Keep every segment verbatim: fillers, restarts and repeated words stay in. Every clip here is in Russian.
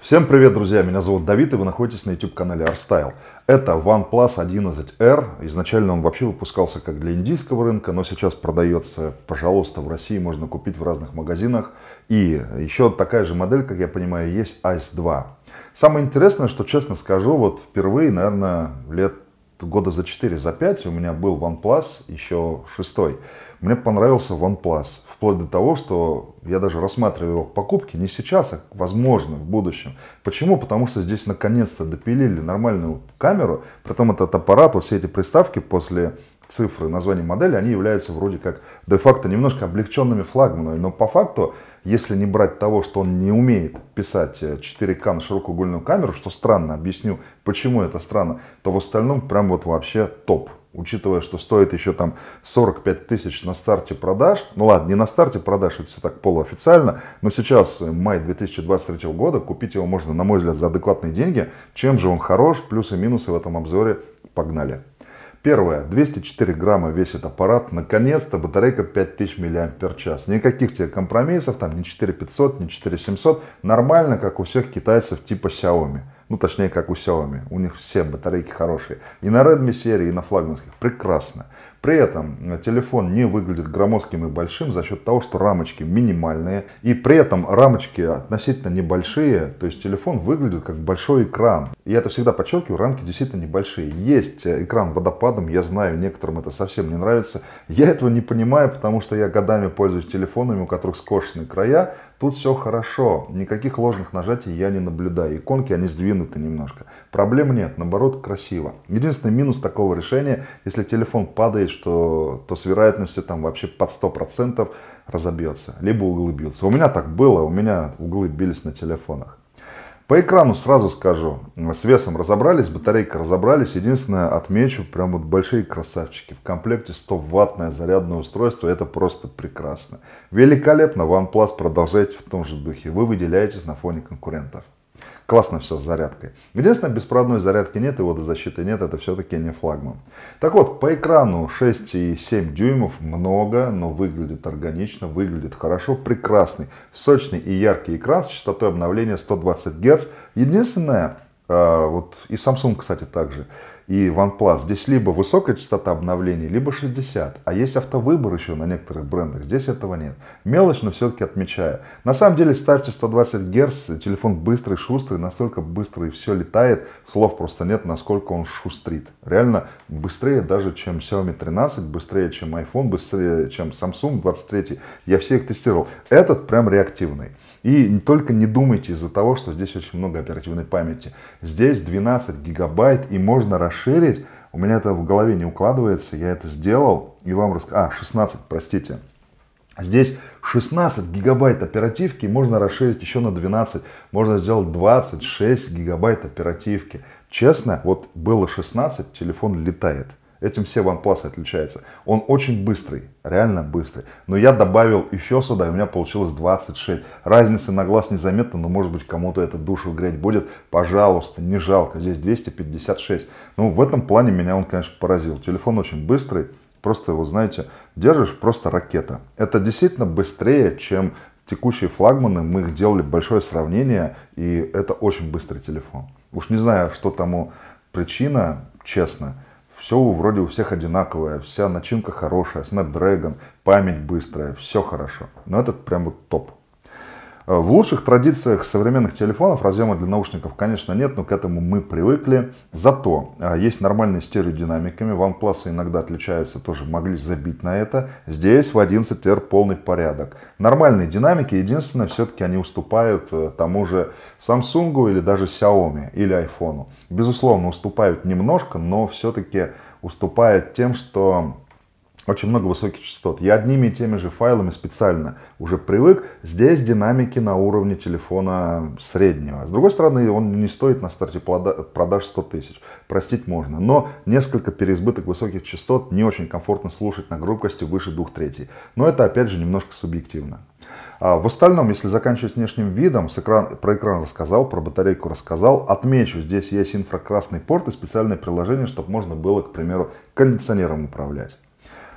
Всем привет, друзья! Меня зовут Давид, и вы находитесь на YouTube-канале ArtStyle. Это OnePlus одиннадцать эр. Изначально он вообще выпускался как для индийского рынка, но сейчас продается, пожалуйста, в России можно купить в разных магазинах. И еще такая же модель, как я понимаю, есть айс два. Самое интересное, что, честно скажу, вот впервые, наверное, лет года за четыре, за пять у меня был OnePlus, еще шестой. Мне понравился OnePlus. Вплоть до того, что я даже рассматриваю его к покупке не сейчас, а возможно в будущем. Почему? Потому что здесь наконец-то допилили нормальную камеру. Притом этот аппарат, вот все эти приставки после цифры названия модели, они являются вроде как де-факто немножко облегченными флагманами. Но по факту, если не брать того, что он не умеет писать четыре ка на широкоугольную камеру, что странно, объясню, почему это странно, то в остальном прям вот вообще топ. Учитывая, что стоит еще там сорок пять тысяч на старте продаж. Ну ладно, не на старте продаж, это все так полуофициально. Но сейчас, май две тысячи двадцать третьего года, купить его можно, на мой взгляд, за адекватные деньги. Чем же он хорош, плюсы и минусы в этом обзоре, погнали. Первое. двести четыре грамма весит аппарат. Наконец-то батарейка пять тысяч миллиампер-час. Никаких тебе компромиссов, там ни четыре тысячи пятьсот, ни четыре тысячи семьсот. Нормально, как у всех китайцев типа Xiaomi. Ну, точнее, как у Xiaomi. У них все батарейки хорошие. И на Redmi серии, и на флагманских. Прекрасно. При этом телефон не выглядит громоздким и большим за счет того, что рамочки минимальные. И при этом рамочки относительно небольшие. То есть телефон выглядит как большой экран. И я это всегда подчеркиваю, рамки действительно небольшие. Есть экран водопадом, я знаю, некоторым это совсем не нравится. Я этого не понимаю, потому что я годами пользуюсь телефонами, у которых скошенные края. Тут все хорошо, никаких ложных нажатий я не наблюдаю. Иконки, они сдвинуты немножко. Проблем нет, наоборот, красиво. Единственный минус такого решения, если телефон падает, что, то с вероятностью там вообще под сто процентов разобьется. Либо углы бьются. У меня так было, у меня углы бились на телефонах. По экрану сразу скажу, с весом разобрались, батарейкой разобрались. Единственное, отмечу, прям вот большие красавчики. В комплекте сто ваттное зарядное устройство, это просто прекрасно. Великолепно, OnePlus, продолжайте в том же духе. Вы выделяетесь на фоне конкурентов. Классно все с зарядкой. Единственное, беспроводной зарядки нет и водозащиты нет, это все-таки не флагман. Так вот, по экрану шесть и семь дюймов много, но выглядит органично, выглядит хорошо, прекрасный, сочный и яркий экран с частотой обновления сто двадцать герц. Единственное, вот и Samsung, кстати, также, и OnePlus, здесь либо высокая частота обновлений, либо шестьдесят. А есть автовыбор еще на некоторых брендах, здесь этого нет. Мелочь, но все-таки отмечаю. На самом деле ставьте сто двадцать герц, телефон быстрый, шустрый, настолько быстрый, все летает, слов просто нет, насколько он шустрит. Реально быстрее даже, чем Xiaomi тринадцать, быстрее, чем iPhone, быстрее, чем Samsung двадцать три. Я все их тестировал. Этот прям реактивный. И только не думайте из-за того, что здесь очень много оперативной памяти. Здесь двенадцать гигабайт и можно расширить. У меня это в голове не укладывается. Я это сделал и вам рассказал. А, шестнадцать, простите. Здесь шестнадцать гигабайт оперативки. Можно расширить еще на двенадцать. Можно сделать двадцать шесть гигабайт оперативки. Честно, вот было шестнадцать, телефон летает. Этим все OnePlus отличаются. Он очень быстрый, реально быстрый. Но я добавил еще сюда, и у меня получилось двадцать шесть. Разницы на глаз незаметно, но может быть кому-то это душу греть будет. Пожалуйста, не жалко. Здесь двести пятьдесят шесть. Ну, в этом плане меня он, конечно, поразил. Телефон очень быстрый. Просто его, знаете, держишь, просто ракета. Это действительно быстрее, чем текущие флагманы. Мы их делали большое сравнение, и это очень быстрый телефон. Уж не знаю, что тому причина, честно. Все вроде у всех одинаковое, вся начинка хорошая, Snapdragon, память быстрая, все хорошо. Но этот прям вот топ. В лучших традициях современных телефонов разъема для наушников, конечно, нет, но к этому мы привыкли. Зато есть нормальные стереодинамиками. OnePlus иногда отличаются, тоже могли забить на это. Здесь в одиннадцать эр полный порядок. Нормальные динамики, единственное, все-таки они уступают тому же Samsung или даже Xiaomi или iPhone. Безусловно, уступают немножко, но все-таки уступают тем, что очень много высоких частот. Я одними и теми же файлами специально уже привык. Здесь динамики на уровне телефона среднего. С другой стороны, он не стоит на старте продаж сто тысяч. Простить можно. Но несколько переизбыток высоких частот не очень комфортно слушать на громкости выше двух третей. Но это опять же немножко субъективно. А в остальном, если заканчивать внешним видом, с экран, про экран рассказал, про батарейку рассказал. Отмечу, здесь есть инфракрасный порт и специальное приложение, чтобы можно было, к примеру, кондиционером управлять.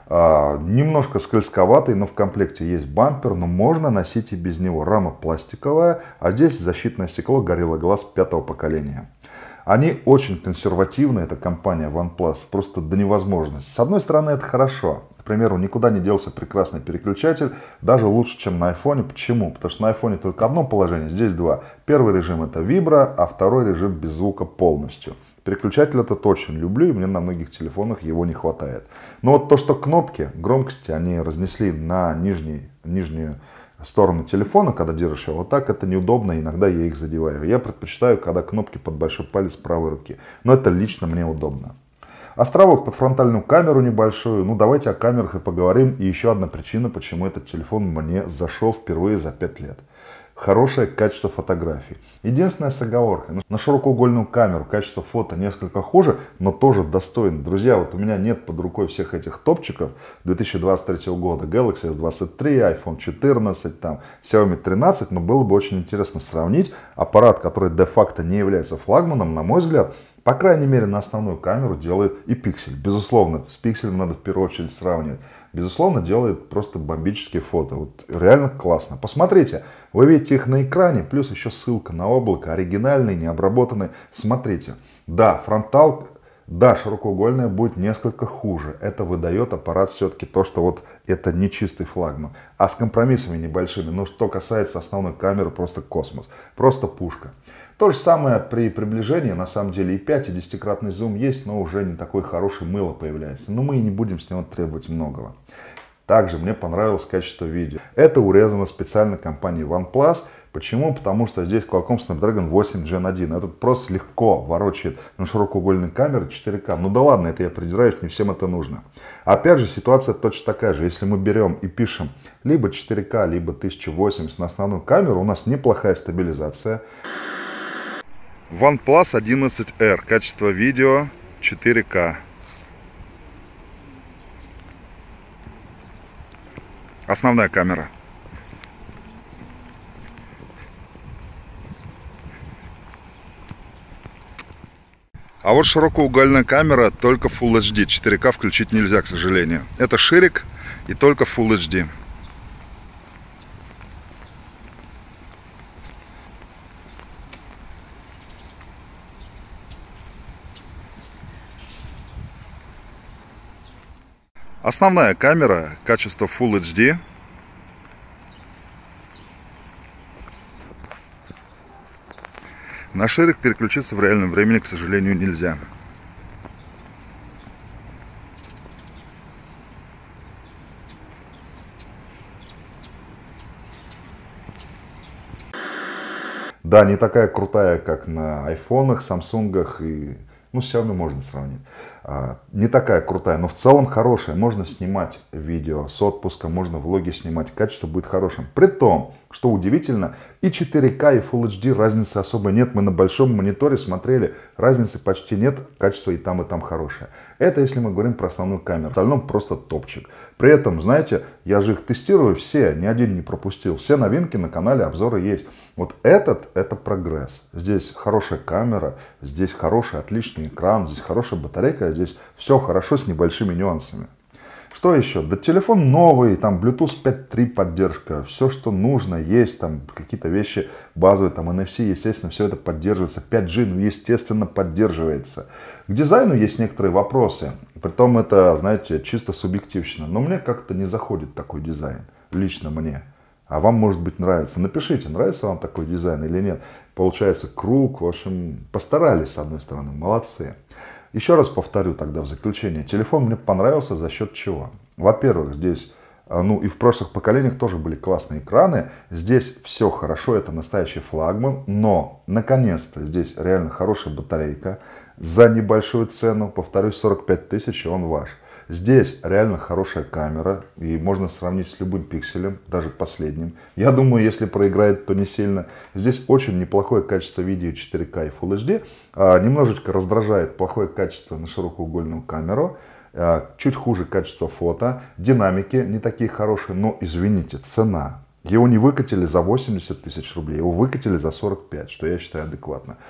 А, немножко скользковатый, но в комплекте есть бампер, но можно носить и без него. Рама пластиковая, а здесь защитное стекло Gorilla Glass пятого поколения. Они очень консервативны, эта компания OnePlus, просто до невозможности. С одной стороны, это хорошо. К примеру, никуда не делся прекрасный переключатель, даже лучше, чем на айфоне. Почему? Потому что на айфоне только одно положение, здесь два. Первый режим это вибро, а второй режим без звука полностью. Переключатель этот очень люблю, и мне на многих телефонах его не хватает. Но вот то, что кнопки громкости они разнесли на нижний, нижнюю сторону телефона, когда держишь его вот так, это неудобно, иногда я их задеваю. Я предпочитаю, когда кнопки под большой палец правой руки. Но это лично мне удобно. Островок под фронтальную камеру небольшую. Ну, давайте о камерах и поговорим. И еще одна причина, почему этот телефон мне зашел впервые за пять лет. Хорошее качество фотографий. Единственная с оговоркой. На широкоугольную камеру качество фото несколько хуже, но тоже достойно. Друзья, вот у меня нет под рукой всех этих топчиков две тысячи двадцать третьего года. Galaxy эс двадцать три, айфон четырнадцать, там, Xiaomi тринадцать. Но было бы очень интересно сравнить аппарат, который де-факто не является флагманом, на мой взгляд. По крайней мере, на основную камеру делает и пиксель. Безусловно, с пикселем надо в первую очередь сравнивать. Безусловно, делает просто бомбические фото. Вот реально классно. Посмотрите, вы видите их на экране, плюс еще ссылка на облако, оригинальный, необработанный. Смотрите, да, фронтал, да, широкоугольная будет несколько хуже. Это выдает аппарат все-таки то, что вот это не чистый флагман. А с компромиссами небольшими. Но что касается основной камеры, просто космос. Просто пушка. То же самое при приближении, на самом деле и пять, и десятикратный зум есть, но уже не такой хороший мыло появляется. Но мы и не будем с него требовать многого. Также мне понравилось качество видео. Это урезано специально компанией OnePlus. Почему? Потому что здесь Qualcomm Snapdragon восемь джен один. Этот просто легко ворочает на широкоугольной камере четыре ка. Ну да ладно, это я придираюсь, не всем это нужно. Опять же, ситуация точно такая же. Если мы берем и пишем либо четыре ка, либо тысяча восемьдесят на основную камеру, у нас неплохая стабилизация. OnePlus одиннадцать эр. Качество видео четыре ка. Основная камера. А вот широкоугольная камера только Full эйч ди. четыре ка включить нельзя, к сожалению. Это ширик и только Full эйч ди. Основная камера, качество Full эйч ди. На ширик переключиться в реальном времени, к сожалению, нельзя. Да, не такая крутая, как на айфонах, самсунгах и... Ну, с Xiaomi можно сравнить. А, не такая крутая, но в целом хорошая. Можно снимать видео с отпуска, можно влоги снимать. Качество будет хорошим. При том, что удивительно, и четыре ка, и Full эйч ди разницы особо нет. Мы на большом мониторе смотрели, разницы почти нет. Качество и там, и там хорошее. Это если мы говорим про основную камеру. В остальном просто топчик. При этом, знаете, я же их тестирую все, ни один не пропустил. Все новинки на канале, обзоры есть. Вот этот, это прогресс. Здесь хорошая камера, здесь хороший, отличный экран, здесь хорошая батарейка, здесь все хорошо с небольшими нюансами. Что еще? Да телефон новый, там Bluetooth пять точка три поддержка, все, что нужно, есть там какие-то вещи базовые, там эн эф си, естественно, все это поддерживается. пять джи, ну, естественно, поддерживается. К дизайну есть некоторые вопросы, притом это, знаете, чисто субъективно, но мне как-то не заходит такой дизайн, лично мне. А вам, может быть, нравится. Напишите, нравится вам такой дизайн или нет. Получается круг, в общем, постарались, с одной стороны, молодцы. Еще раз повторю тогда в заключение. Телефон мне понравился за счет чего? Во-первых, здесь, ну и в прошлых поколениях тоже были классные экраны. Здесь все хорошо, это настоящий флагман. Но, наконец-то, здесь реально хорошая батарейка. За небольшую цену, повторюсь, сорок пять тысяч, и он ваш. Здесь реально хорошая камера, и можно сравнить с любым пикселем, даже последним. Я думаю, если проиграет, то не сильно. Здесь очень неплохое качество видео четыре ка и Full эйч ди. А, немножечко раздражает плохое качество на широкоугольную камеру. А, чуть хуже качество фото. Динамики не такие хорошие, но, извините, цена. Его не выкатили за восемьдесят тысяч рублей, его выкатили за сорок пять, что я считаю адекватно.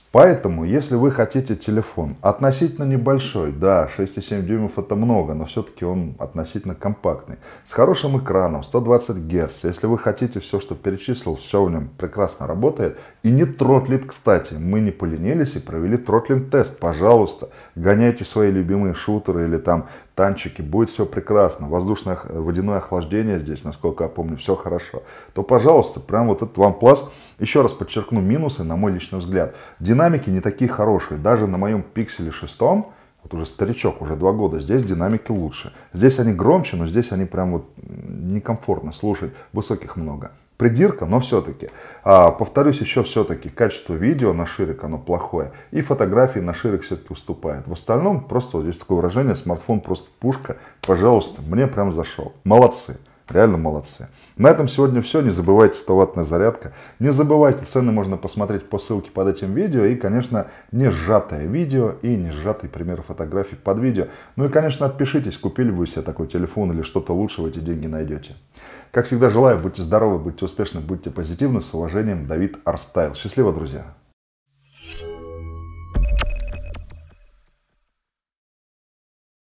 Поэтому, если вы хотите телефон относительно небольшой, да, шесть и семь дюймов это много, но все-таки он относительно компактный, с хорошим экраном, сто двадцать герц, если вы хотите все, что перечислил, все в нем прекрасно работает и не тротлит, кстати, мы не поленились и провели тротлинг-тест, пожалуйста, гоняйте свои любимые шутеры или там танчики, будет все прекрасно, воздушное, водяное охлаждение здесь, насколько я помню, все хорошо, то, пожалуйста, прям вот этот OnePlus, еще раз подчеркну минусы, на мой личный взгляд, динамики не такие хорошие, даже на моем Pixel шесть, вот уже старичок, уже два года, здесь динамики лучше, здесь они громче, но здесь они прям вот некомфортно слушать, высоких много. Придирка, но все-таки. А, повторюсь еще все-таки, качество видео на ширик оно плохое. И фотографии на ширик все-таки уступает. В остальном, просто вот здесь такое выражение, смартфон просто пушка. Пожалуйста, мне прям зашел. Молодцы. Реально молодцы. На этом сегодня все. Не забывайте сто ваттная зарядка. Не забывайте, цены можно посмотреть по ссылке под этим видео. И, конечно, не сжатое видео и не сжатые примеры фотографий под видео. Ну и, конечно, отпишитесь, купили вы себе такой телефон или что-то лучше, вы эти деньги найдете. Как всегда желаю, будьте здоровы, будьте успешны, будьте позитивны. С уважением, Давид Арстайл. Счастливо, друзья!